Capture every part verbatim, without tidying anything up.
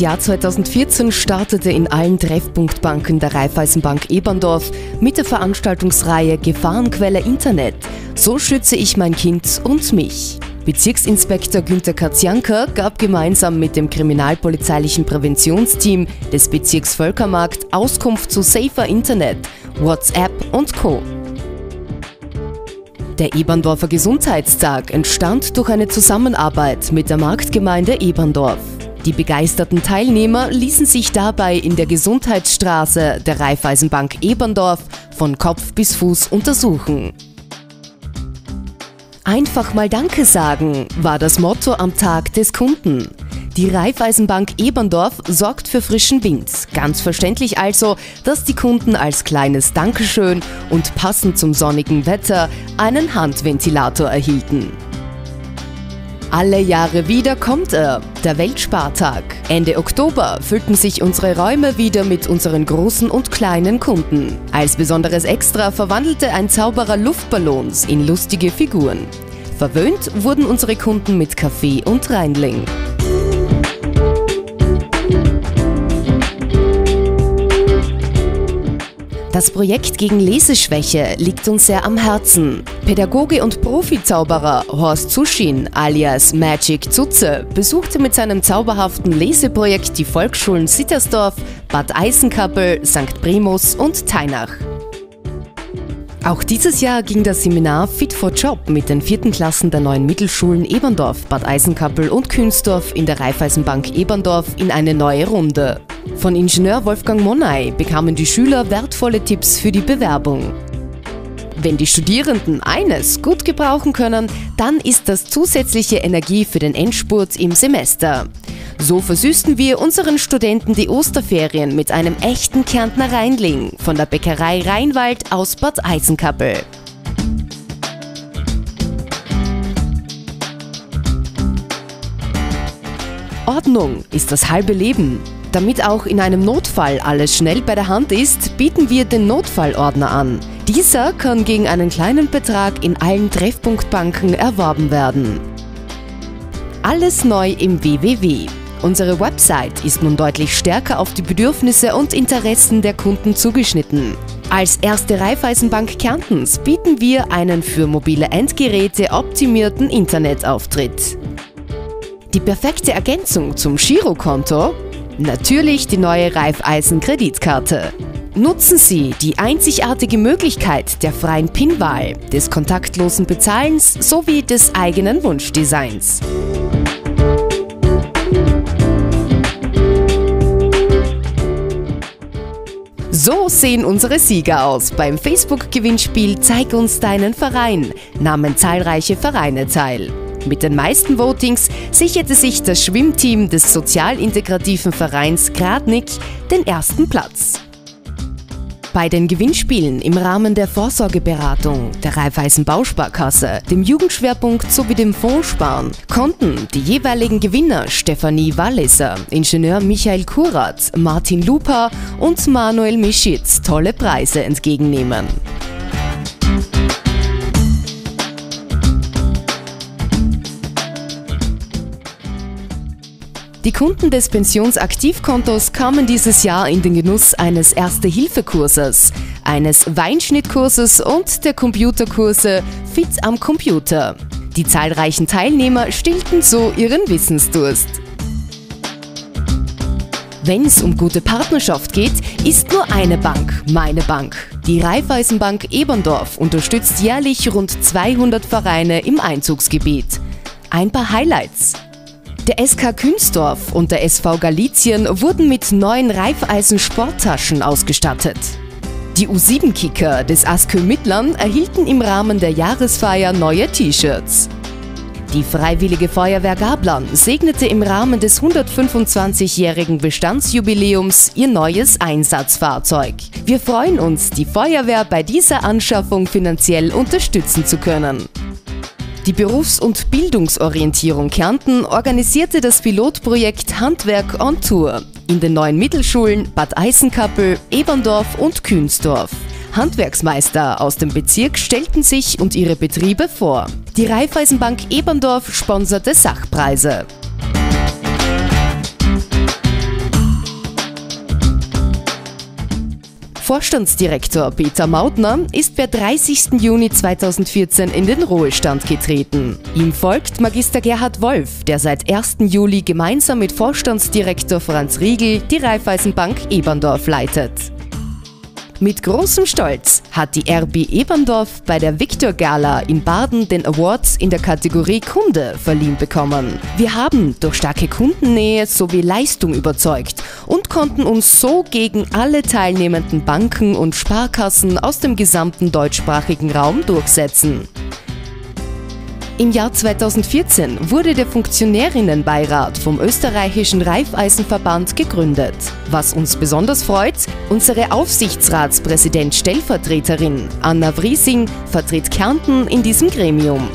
Jahr zweitausendvierzehn startete in allen Treffpunktbanken der Raiffeisenbank Eberndorf mit der Veranstaltungsreihe Gefahrenquelle Internet. So schütze ich mein Kind und mich. Bezirksinspektor Günther Katzianka gab gemeinsam mit dem kriminalpolizeilichen Präventionsteam des Bezirks Völkermarkt Auskunft zu Safer Internet, WhatsApp und Co. Der Eberndorfer Gesundheitstag entstand durch eine Zusammenarbeit mit der Marktgemeinde Eberndorf. Die begeisterten Teilnehmer ließen sich dabei in der Gesundheitsstraße der Raiffeisenbank Eberndorf von Kopf bis Fuß untersuchen. Einfach mal Danke sagen war das Motto am Tag des Kunden. Die Raiffeisenbank Eberndorf sorgt für frischen Wind. Ganz verständlich also, dass die Kunden als kleines Dankeschön und passend zum sonnigen Wetter einen Handventilator erhielten. Alle Jahre wieder kommt er, der Weltspartag. Ende Oktober füllten sich unsere Räume wieder mit unseren großen und kleinen Kunden. Als besonderes Extra verwandelte ein Zauberer Luftballons in lustige Figuren. Verwöhnt wurden unsere Kunden mit Kaffee und Reinling. Das Projekt gegen Leseschwäche liegt uns sehr am Herzen. Pädagoge und Profizauberer Horst Zuschin alias Magic Zutze besuchte mit seinem zauberhaften Leseprojekt die Volksschulen Sittersdorf, Bad Eisenkappel, Sankt Primus und Teinach. Auch dieses Jahr ging das Seminar Fit for Job mit den vierten Klassen der neuen Mittelschulen Eberndorf, Bad Eisenkappel und Künsdorf in der Raiffeisenbank Eberndorf in eine neue Runde. Von Ingenieur Wolfgang Monay bekamen die Schüler wertvolle Tipps für die Bewerbung. Wenn die Studierenden eines gut gebrauchen können, dann ist das zusätzliche Energie für den Endspurt im Semester. So versüßten wir unseren Studenten die Osterferien mit einem echten Kärntner Reinling von der Bäckerei Rheinwald aus Bad Eisenkappel. Ordnung ist das halbe Leben. Damit auch in einem Notfall alles schnell bei der Hand ist, bieten wir den Notfallordner an. Dieser kann gegen einen kleinen Betrag in allen Treffpunktbanken erworben werden. Alles neu im W W W. Unsere Website ist nun deutlich stärker auf die Bedürfnisse und Interessen der Kunden zugeschnitten. Als erste Raiffeisenbank Kärntens bieten wir einen für mobile Endgeräte optimierten Internetauftritt. Die perfekte Ergänzung zum Girokonto? Natürlich die neue Raiffeisen-Kreditkarte. Nutzen Sie die einzigartige Möglichkeit der freien PIN-Wahl, des kontaktlosen Bezahlens sowie des eigenen Wunschdesigns. So sehen unsere Sieger aus. Beim Facebook-Gewinnspiel Zeig uns deinen Verein nahmen zahlreiche Vereine teil. Mit den meisten Votings sicherte sich das Schwimmteam des sozialintegrativen Vereins Gradnik den ersten Platz. Bei den Gewinnspielen im Rahmen der Vorsorgeberatung der Raiffeisen Bausparkasse, dem Jugendschwerpunkt sowie dem Fondssparen konnten die jeweiligen Gewinner Stefanie Walliser, Ingenieur Michael Kurat, Martin Lupa und Manuel Mischitz tolle Preise entgegennehmen. Die Kunden des Pensionsaktivkontos kamen dieses Jahr in den Genuss eines Erste-Hilfe-Kurses, eines Weinschnittkurses und der Computerkurse Fit am Computer. Die zahlreichen Teilnehmer stillten so ihren Wissensdurst. Wenn es um gute Partnerschaft geht, ist nur eine Bank meine Bank. Die Raiffeisenbank Eberndorf unterstützt jährlich rund zweihundert Vereine im Einzugsgebiet. Ein paar Highlights. Der S K Künsdorf und der S V Galizien wurden mit neuen Raiffeisen-Sporttaschen ausgestattet. Die U sieben Kicker des ASKÖ Mittlern erhielten im Rahmen der Jahresfeier neue T-Shirts. Die Freiwillige Feuerwehr Gablern segnete im Rahmen des hundertfünfundzwanzigjährigen Bestandsjubiläums ihr neues Einsatzfahrzeug. Wir freuen uns, die Feuerwehr bei dieser Anschaffung finanziell unterstützen zu können. Die Berufs- und Bildungsorientierung Kärnten organisierte das Pilotprojekt Handwerk on Tour in den neuen Mittelschulen Bad Eisenkappel, Eberndorf und Künsdorf. Handwerksmeister aus dem Bezirk stellten sich und ihre Betriebe vor. Die Raiffeisenbank Eberndorf sponserte Sachpreise. Vorstandsdirektor Peter Mautner ist per dreißigsten Juni zweitausendvierzehn in den Ruhestand getreten. Ihm folgt Magister Gerhard Wolf, der seit ersten Juli gemeinsam mit Vorstandsdirektor Franz Riegel die Raiffeisenbank Eberndorf leitet. Mit großem Stolz hat die R B Eberndorf bei der Victor Gala in Baden den Award in der Kategorie Kunde verliehen bekommen. Wir haben durch starke Kundennähe sowie Leistung überzeugt und konnten uns so gegen alle teilnehmenden Banken und Sparkassen aus dem gesamten deutschsprachigen Raum durchsetzen. Im Jahr zweitausendvierzehn wurde der Funktionärinnenbeirat vom österreichischen Raiffeisenverband gegründet. Was uns besonders freut, unsere Aufsichtsratspräsident-Stellvertreterin Anna Vriesing vertritt Kärnten in diesem Gremium.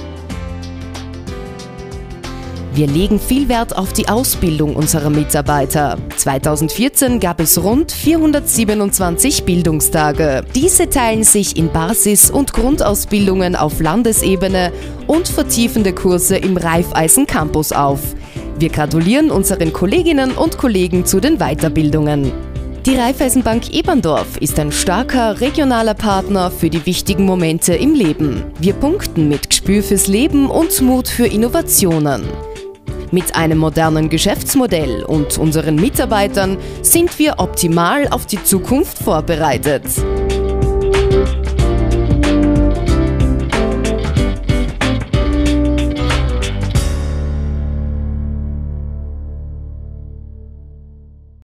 Wir legen viel Wert auf die Ausbildung unserer Mitarbeiter. zweitausendvierzehn gab es rund vierhundertsiebenundzwanzig Bildungstage. Diese teilen sich in Basis- und Grundausbildungen auf Landesebene und vertiefende Kurse im Raiffeisen Campus auf. Wir gratulieren unseren Kolleginnen und Kollegen zu den Weiterbildungen. Die Raiffeisenbank Eberndorf ist ein starker regionaler Partner für die wichtigen Momente im Leben. Wir punkten mit Gespür fürs Leben und Mut für Innovationen. Mit einem modernen Geschäftsmodell und unseren Mitarbeitern sind wir optimal auf die Zukunft vorbereitet.